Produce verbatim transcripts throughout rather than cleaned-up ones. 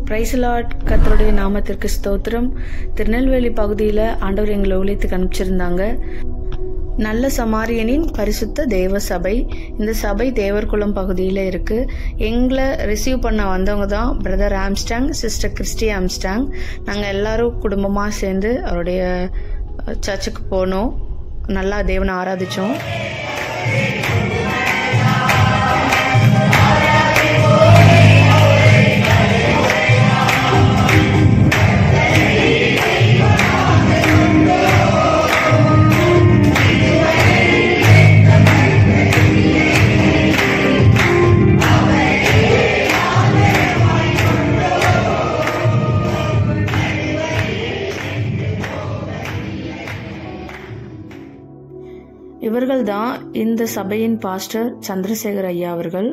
Price Lord. கர்த்தருடைய நாமத்திற்கு ஸ்தோத்திரம். திருநெல்வேலி பகுதியில் ஆண்டவர் எங்களை ஊழியத்துக்கு அனுப்பிச்சிருந்தாங்க. நல்ல சமாரியனின் பரிசுத்த தேவ சபை. இந்த சபை தேவர்குளம் பகுதியில் இருக்கு. எங்களை ரிசீவ் பண்ண வந்தவங்க தான் brother Armstrong, sister Christy Armstrong. நாங்கள் எல்லாரும் குடும்பமாக சேர்ந்து அவருடைய சர்ச்சுக்கு போனோம். நல்லா தேவனை ஆராதிச்சோம். இவர்கள் தான் இந்த சபையின் பாஸ்டர் சந்திரசேகர் ஐயா அவர்கள்.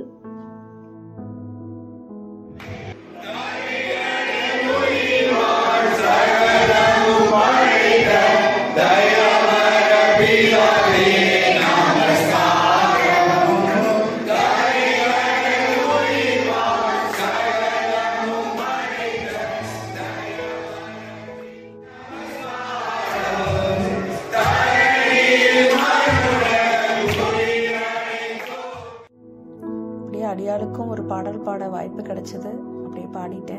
அடியாளுக்கும் ஒரு பாடல் பாட வாய்ப்பு கிடைச்சது. அப்படியே பாடிட்டேன்.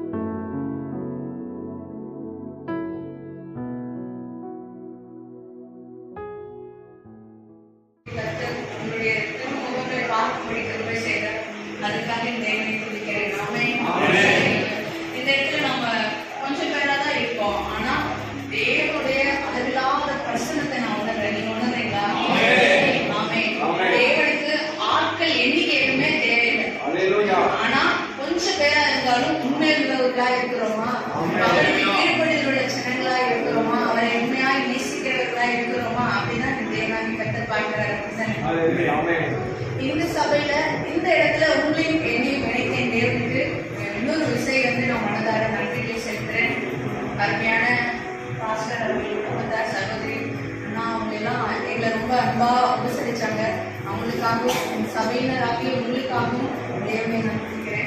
இந்த இடத்துல நம்ம கொஞ்சம் பேரா தான் இருப்போம். ஆனா தேவனுடைய அளவில்லாத பிரசன்னத்தை நான் உணர்றேன். நீங்க உணர்றீங்களா? தேவனுக்கு ஆட்கள் எண்ணிக்கை எதுவுமே தேவையில்லை. ஆனா கொஞ்சம் பேரா இருந்தாலும் முன்னேறுகிறவர்களா இருக்கிறோமா, அவருக்கு ஈடுபடுகிற ஜனங்களா இருக்கிறோமா, அவரை உண்மையாய் நேசிக்கிறவர்களா இருக்கிறோமா அப்படின்னா தேவனாகி கர்த்தர் பார்க்கிறார். இந்த சபையில இந்த இடத்துல உங்களையும் என்னையும் இணைத்தேன் தேவனுக்கு. இன்னொரு விஷயம் வந்து நான் மனதார நன்றிகளை செலுத்துறேன். அருமையான பாஸ்டர் அவர்கள், குடும்பத்தார், சகோதரி அண்ணா அவங்க எல்லாம் எங்களை ரொம்ப அன்பா உபசரிச்சாங்க. அவங்களுக்காகவும் சபையினராகி உங்களுக்காகவும் தேவனை நன்றிக்கிறேன்.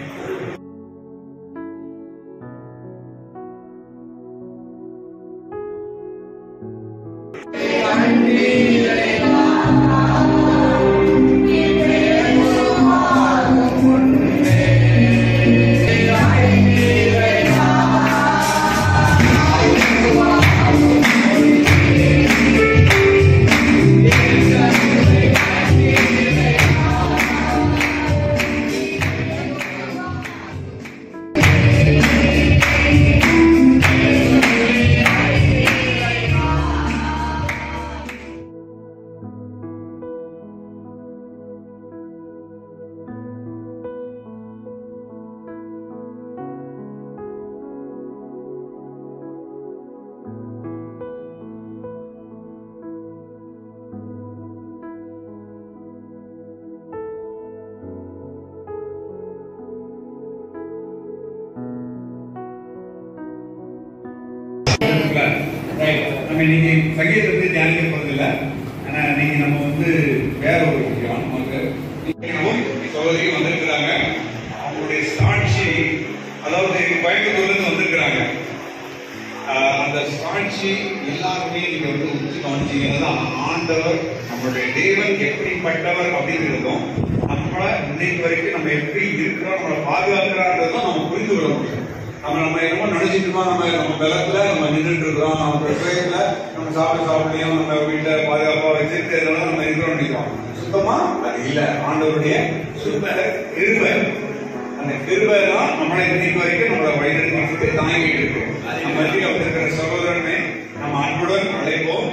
நம்ம இன்னைக்கு சங்கீதத்தை தியானிக்க போறதில்லை. ஆனா நீங்க நம்ம வந்து வேற ஒரு விஷயம் சகோதரி வந்திருக்கிறாங்க. அவங்களுடைய சாட்சி, அதாவது கோயம்புத்தூர்ல வந்திருக்கிறாங்க. அந்த சாட்சி எல்லாருமே நீங்க வந்து உச்சி கவனிச்சீங்கன்னா ஆண்டவர் நம்மளுடைய தேவன் எப்படிப்பட்டவர் அப்படிங்கிறதும் நம்மளை இன்னைக்கு வரைக்கும் நம்ம எப்படி இருக்கிறோம், நம்மளை பாதுகாக்கிறான்றதும் நம்ம புரிந்து கொள்ள முடியும். நம்ம நம்ம என்னமோ நினைச்சிட்டு இருக்கோம், நம்ம நம்ம பலத்துல நம்ம நின்றுட்டு இருக்கிறோம், நம்ம பிரசவத்துல நம்ம சாப்பிட சாப்பிடையும் நம்ம வீட்டுல பாதுகாப்பா வச்சிருக்கிறதுனால நம்ம இருக்கிறோம் நினைக்கிறோம். சுத்தமா அது இல்ல. ஆண்டவருடைய சுத்த கிருபை, அந்த கிருபை தான் நம்மளை இன்னைக்கு வரைக்கும் நம்மளை வழிநடத்தி தாங்கிட்டு இருக்கோம். நம்ம மத்தியில் வந்திருக்கிற சகோதரனை நம்ம அன்புடன் அழைப்போம்.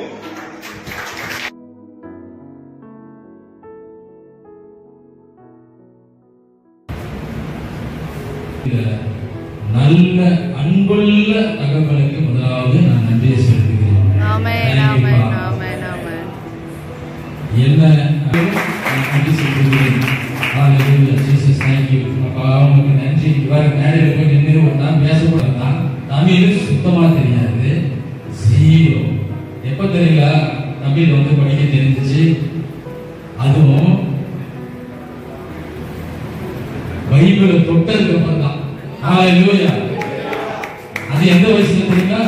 நல்ல அன்புள்ள தகவலுக்கு முதலாவது நான் நன்றியை செலுத்துகிறேன். என்ன நன்றி செலுத்துகிறேன். அவங்களுக்கு நன்றி. இவர் மேடையில் போய் நின்று நான் பேசக்கூடாது. தமிழ் சுத்தமா தெரியாது, ஜீரோ. எப்ப தெரியல தமிழ் வந்து படிக்க தெரிஞ்சிச்சு. அதுவும் பைபிளை தொட்டதுக்கு அப்புறம் தான். ஹalleluya. அது எந்த வயசுல தெரியுமா?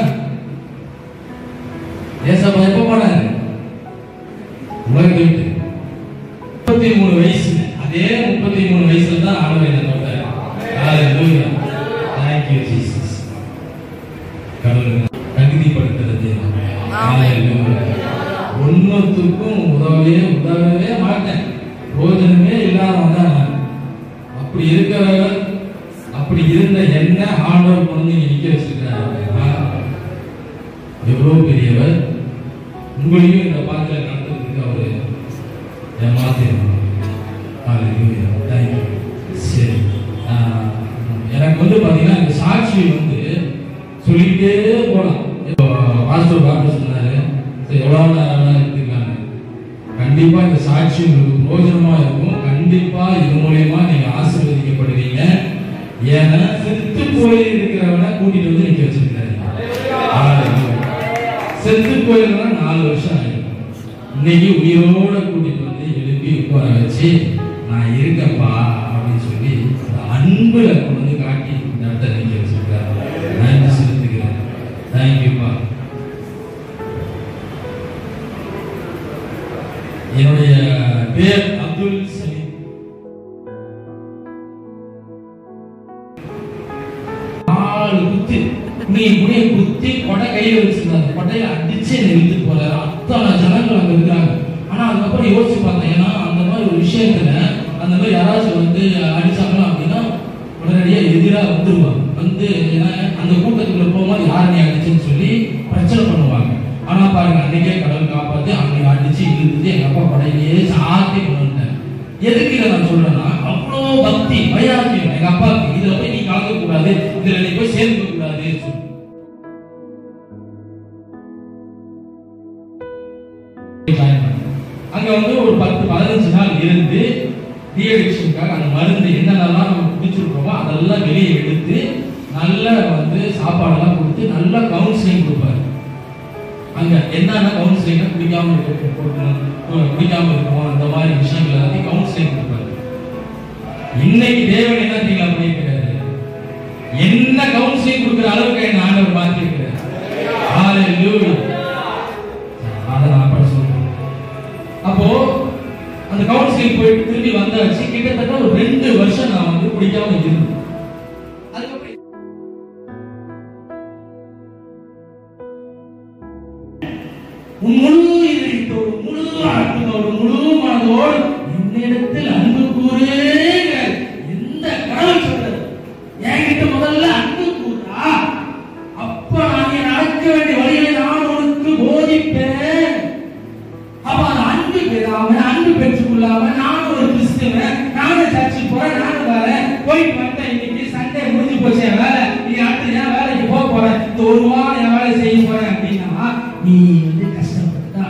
ஏசப்பா எப்ப போனாரு உலகத்தை விட்டு? முப்பத்தி மூணு வயசு. அதே முப்பத்தி மூணு வயசுல தான் ஆண்டவர் என்ன தொட்டாரு. ஹalleluya. Thank you Jesus. கடவுள் தகுதிப்படுத்துறது. ஹalleluya. ஒன்னொருத்துக்கும் உதவவே உதவவே மாட்டேன், போஜனமே இல்லாதவன் தான் நான். அப்படி இருக்கிறவர், அப்படி இருந்த என்ன ஆண்டவர் கொண்டு நிக்க வச்சிருக்கிறார். எவ்வளவு பெரியவர். உங்களையும் இந்த பாத்திரம் நடத்துறதுக்கு அவரு ஏமாத்திருந்தார். சரி, எனக்கு வந்து பாத்தீங்கன்னா இந்த சாட்சி வந்து சொல்லிட்டே போலாம். பாஸ்டர் பாபு சொன்னாரு எவ்வளவு நேரம் எடுத்துக்காங்க. கண்டிப்பா இந்த சாட்சி உங்களுக்கு பிரோஜனமா இருக்கும். கண்டிப்பா இது மூலமா நீங்க ஆசீர்வதிக்கப்படுவீங்க. ஏன்னா செத்து போய் இருக்கிறவனை கூட்டிட்டு வந்து நிக்க வச்சிருக்காரு. செத்து போயிருந்தா நாலு வருஷம் ஆயிடும். இன்னைக்கு உயிரோட கூட்டிட்டு வந்து எழுப்பி உட்கார வச்சு நான் இருக்கப்பா அப்படின்னு சொல்லி அன்புல கொண்டு காட்டி இந்த இடத்த நிக்க வச்சிருக்காரு. நன்றி செலுத்துகிறேன். தேங்க்யூப்பா. என்னுடைய பேர் அப்துல் சலீம். நாலு குத்தி நீ முடிய குத்தி கொடை கையில வச்சிருந்தாங்க. கொடையில அடிச்சு நிறுத்து போறாரு. அத்தனை ஜனங்கள் அங்க இருக்கிறாங்க. ஆனா அதுக்கப்புறம் யோசிச்சு பார்த்தேன். ஏன்னா அந்த மாதிரி ஒரு விஷயத்துல அந்த மாதிரி யாராச்சும் வந்து அடிச்சாங்களா அப்படின்னா உடனடியா எதிராக வந்துருவாங்க. வந்து ஏன்னா அந்த கூட்டத்துக்குள்ள போகும்போது யார் நீ அடிச்சுன்னு சொல்லி பிரச்சனை பண்ணுவாங்க. ஆனா பாருங்க, அன்னைக்கே கடவுள் காப்பாத்தி அன்னைக்கு அடிச்சு இழுத்து எங்க அப்பா படையிலேயே சாத்தி கொண்டுட்டேன். எதுக்கு இதை நான் சொல்றேன்னா, அவ்வளோ பக்தி வைராக்கியம் எங்க அப்பாவுக்கு. இதுல போய் நீ கலக்க கூடாது, இதுல நீ போய் சேர்ந்துக்க கூடாது. அங்க வந்து ஒரு பத்து பதினஞ்சு நாள் இருந்து டீஅடிக்ஷனுக்காக அந்த மருந்து என்னென்னலாம் நம்ம குடிச்சிருக்கோமோ அதெல்லாம் வெளியே எடுத்து நல்லா வந்து சாப்பாடெல்லாம் கொடுத்து நல்லா கவுன்சிலிங் கொடுப்பாரு. அங்க என்னன்னா கவுன்சிலிங் குடிக்காம இருக்கணும், குடிக்காம இருக்கணும், அந்த மாதிரி விஷயங்கள் எல்லாத்தையும் கவுன்சிலிங் கொடுப்பாரு. இன்னைக்கு தேவன் என்ன தெரியுங்களா பண்ணிருக்கிறாரு? என்ன கவுன்சிலிங் கொடுக்குற அளவுக்கு என்ன ஆண்டவர் மாத்திருக்கிறார். ஹalleluya. அத நான் அப்ப சொல்றேன். அப்போ அந்த கவுன்சிலிங் போயிட்டு திரும்பி வந்தாச்சு. கிட்டத்தட்ட ஒரு ரெண்டு வருஷம் நான் வந்து குடிக்காம இருந்தேன். அதுக்கப்புறம் முழு இதயத்தோடு, முழு ஆத்மாவோடு, முழு மனதோடு என்னிடத்தில் அன்பு கூறுங்க. எந்த கடவுள் சொல்றது? என்கிட்ட முதல்ல அன்பு கூறா, அப்ப நான் நடக்க வேண்டிய வழிகளை நான் உனக்கு போதிப்பேன். அப்ப அந்த அன்பு பெறாம, அன்பு பெற்றுக்கொள்ளாம நான் ஒரு கிறிஸ்துவன், நானும் சர்ச்சுக்கு போறேன், நானும் வரேன், போயிட்டு வந்தேன், இன்னைக்கு சண்டே முடிஞ்சு போச்சு என் வேலை, நீ அடுத்து என் வேலைக்கு போக போறேன், இந்த ஒரு வாரம் என் வேலை செய்ய போறேன் அப்படின்னா நீ வந்து கஷ்டப்பட்டு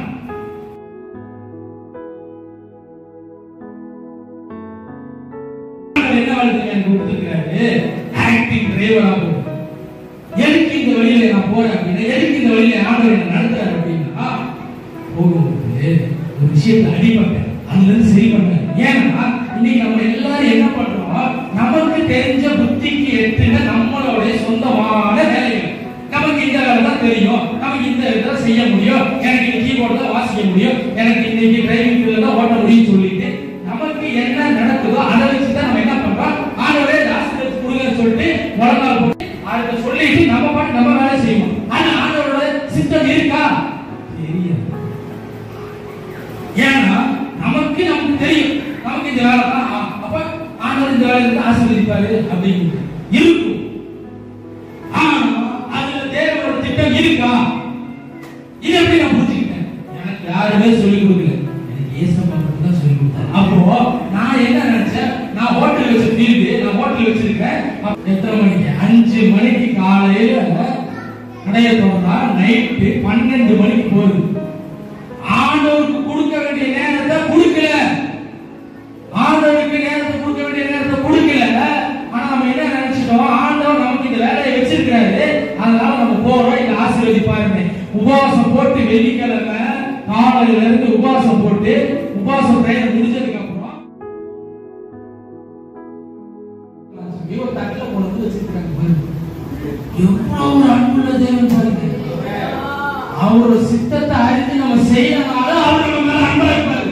என்ன வாழ்க்கை எனக்கு கொடுத்துருக்காரு? ஆக்டிங் டிரைவரா போகும். எதுக்கு இந்த வழியில நான் போறேன் அப்படின்னா, எதுக்கு இந்த வழியில ஆண்டவர் என்ன நடத்துறாரு அப்படின்னா, போகும்போது ஒரு விஷயத்தை அடிபட்டேன், அதுல இருந்து சரி பண்ணேன். ஏன்னா இன்னைக்கு நம்ம எல்லாரும் என்ன பண்றோம், நமக்கு தெரிஞ்ச புத்திக்கு எட்டுன நம்மளுடைய சொந்தமான வேலைகள். நமக்கு இந்த வேலை தான் தெரியும், நமக்கு இந்த வேலை தான் செய்ய முடியும், எனக்கு இந்த கீபோர்டு தான் வாசிக்க முடியும், எனக்கு இன்னைக்கு டிரைவிங் ஃபீல்ட்ல தான் ஓட்ட முடியும் சொல்லிட்டு நமக்கு என்ன நடக்குதோ அதை வச்சுதான் நம்ம என்ன பண்றோம், ஆண்டவரே ஆசீர்வாதம் கொடுங்கன்னு சொல்லிட்டு முழங்கால் போட்டு அதை சொல்லிட்டு நம்ம பாட்டு நம்ம வேலை செய்வோம். ஆனா ஆண்டவரோட சித்தம் இருக்கா? தெரியாது. ஏன்னா நமக்கு நமக்கு தெரியும், நமக்கு இந்த வேலை தான், அப்ப ஆண்டவர் இந்த வேலையை ஆசீர்வதிப்பாரு அப்படின்னு இருக்கும். ஆனா அதுல தேவனோட திட்டம் இருக்கா? இது எப்படி நான் புரிஞ்சுக்கிட்டேன்? எனக்கு யாருமே சொல்லிக் கொடுக்கல, எனக்கு ஏசப்பா மட்டும் தான் சொல்லிக் கொடுத்தாரு. அப்போ நான் என்ன நினைச்சேன், நான் ஹோட்டல் வச்சு தீர்ந்து நான் ஹோட்டல் வச்சிருக்கேன். எத்தனை மணிக்கு? அஞ்சு மணிக்கு காலையில கடையை திறந்தா நைட்டு பன்னெண்டு மணிக்கு போகுது. ஆண்டவருக்கு கொடுக்க வேண்டிய நேரத்தை கொடுக்கல, ஆண்டவருக்கு நேரத்தை கொடுக்க வேண்டிய நேரத்தை கொடுக்கல. ஆனா நம்ம என்ன நினைச்சிட்டோம், ஆண்டவர் நமக்கு இந்த வேலையை வச்சிருக்கிறாரு, அதனால நம்ம போறோம், இதை ஆசீர்வதிப்பாருன்னு உபவாசம் போட்டு வெள்ளிக்கிழமை காலையில இருந்து உபவாசம் போட்டு உபவாசம் ட்ரெயின் முடிஞ்சதுக்கு அப்புறம் ஒரு தட்டில கொண்டு அவரோட சித்தத்தை அறிந்து நம்ம செய்யறனால அவர் நம்ம மேல அன்பா இருப்பாரு.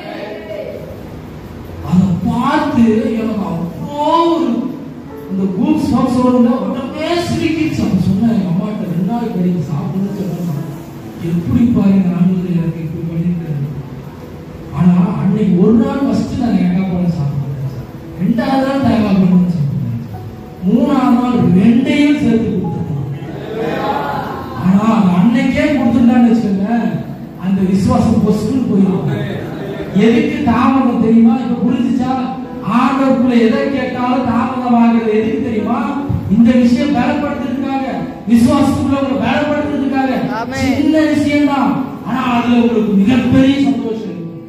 அதை பார்த்து எனக்கு அவ்வளோ ஒரு இந்த கூப்ஸ் பாக்ஸ் வரும்ல உடனே சிரிக்கிச்சு. அவன் சொன்ன எங்க அம்மாட்ட ரெண்டு நாள் கழிச்சு சாப்பிடுன்னு சொன்னா எப்படி பாருங்க ஆண்டு எனக்கு இப்படி பண்ணிருக்காரு. ஆனா அன்னைக்கு ஒரு நாள் ஃபர்ஸ்ட் நான் தேங்காய் பழம் சாப்பிட்டேன், ரெண்டாவது நாள் தேங்காய் பழம் சாப்பிட்டேன், மூணாவது நாள் ரெண்டையும் சேர்த்து கொடுத்துட்டேன். ஆனா அந்த அன்னைக்கே கொடுத்துட்டான்னு வச்சுக்கோங்க, அந்த விசுவாசம் பொசுன்னு போயிருக்கும். எதுக்கு தாமதம் தெரியுமா? இப்ப புரிஞ்சுச்சா? ஆண்டவருக்குள்ள எதை கேட்டாலும் தாமதம் ஆகிறது எதுக்கு தெரியுமா? இந்த விஷயம் பலப்படுத்துறதுக்காக, விசுவாசத்துக்குள்ள உங்களை பலப்படுத்துறதுக்காக. சின்ன விஷயம் தான், ஆனா அதுல உங்களுக்கு மிகப்பெரிய சந்தோஷம்.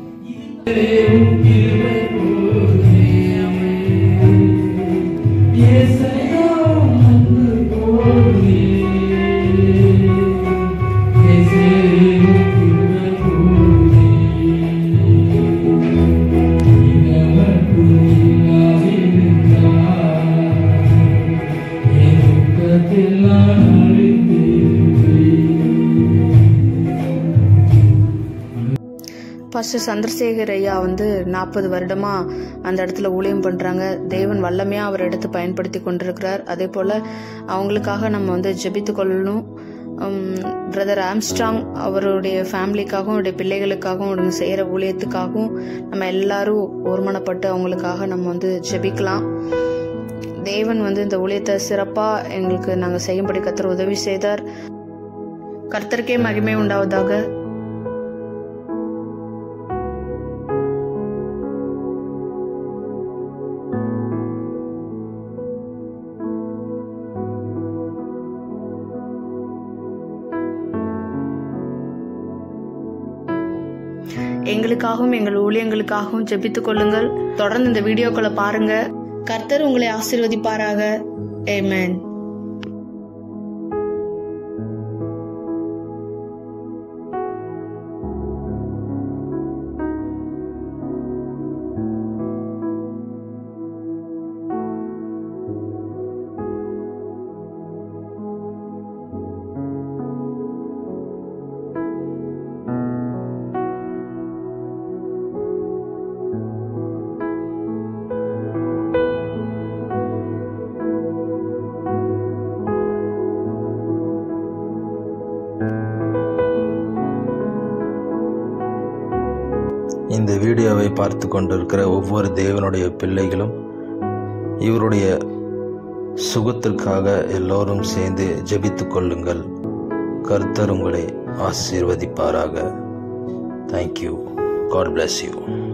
பாஸ்டர் சந்திரசேகர் ஐயா வந்து நாற்பது வருடமா அந்த இடத்துல ஊழியம் பண்றாங்க. தேவன் வல்லமையா அவர் எடுத்து பயன்படுத்தி கொண்டிருக்கிறார். அதே போல அவங்களுக்காக நம்ம வந்து ஜெபித்து கொள்ளணும். பிரதர் ஆம்ஸ்ட்ராங் அவருடைய ஃபேமிலிக்காகவும் அவருடைய பிள்ளைகளுக்காகவும் அவங்க செய்யற ஊழியத்துக்காகவும் நம்ம எல்லாரும் ஒருமனப்பட்டு அவங்களுக்காக நம்ம வந்து ஜெபிக்கலாம். தேவன் வந்து இந்த ஊழியத்தை சிறப்பா எங்களுக்கு நாங்கள் செய்யும்படி கர்த்தர் உதவி செய்தார். கர்த்தருக்கே மகிமை உண்டாவதாக. எங்களுக்காகவும் எங்கள் ஊழியங்களுக்காகவும் ஜெபித்துக் கொள்ளுங்கள். தொடர்ந்து இந்த வீடியோக்களை பாருங்க. கர்த்தர் உங்களை ஆசீர்வதிப்பாராக. ஆமென். இந்த வீடியோவை பார்த்து கொண்டிருக்கிற ஒவ்வொரு தேவனுடைய பிள்ளைகளும் இவருடைய சுகத்திற்காக எல்லோரும் சேர்ந்து ஜெபித்துக் கொள்ளுங்கள். கர்த்தர் உங்களை ஆசீர்வதிப்பாராக. தேங்க்யூ. God bless you.